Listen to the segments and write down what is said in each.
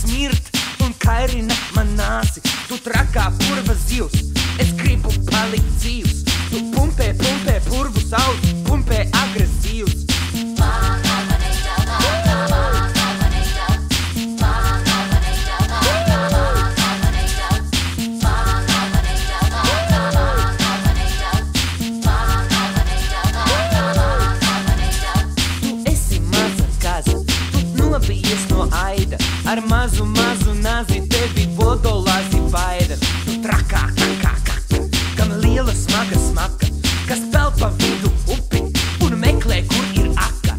smirt un kairina manāsi. Tu trakā purva zivs, es gribu palikt dzīvs. Tu pumpē purvu sauc, pumpē agresīvs. No aida, ar mazu nazi tevi vodolāzi baida. Tu trakā, kam liela smaka, kas peld pa vidu upi un meklē, kur ir aka.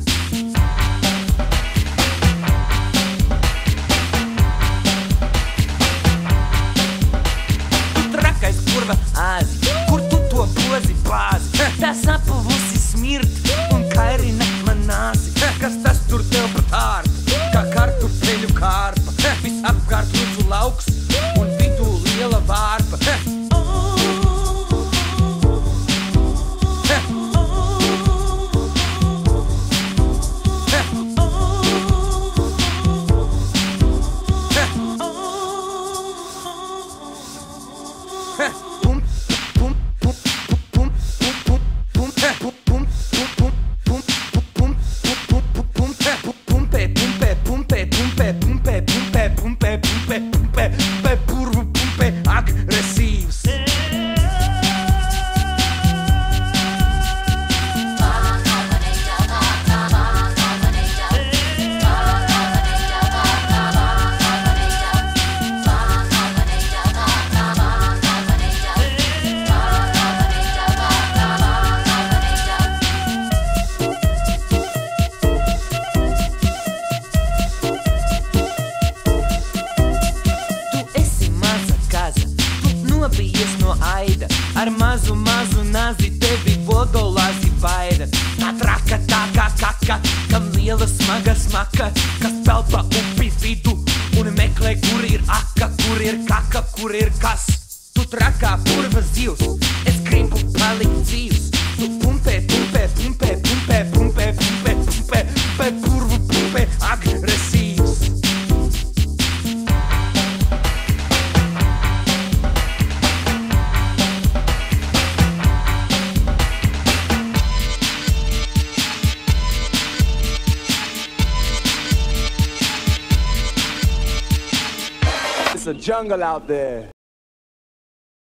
Tu trakais purva āzi, kur tu to pozi bāzi. Tā sapuvusi smirt un kairina manāsi. Kas tas tur tev pat ārta? Kā kartupeļu kārpa, visapkārt lūdzu lauks un vidū liela vārpa. Purvu pumpē agresīvs. Nobijies no aida, ar mazu nazi tevi vodolāzi baida. Tā traka, kaka, kam liela smaka, kas peld pa upi vidu un meklē, kur ir aka, kur ir kaka, kur ir kas. Tu trakā purva zivs, es gribu palikt dzīvs. Tu pumpē, purvu pumpē agresīvs. It's a jungle out there.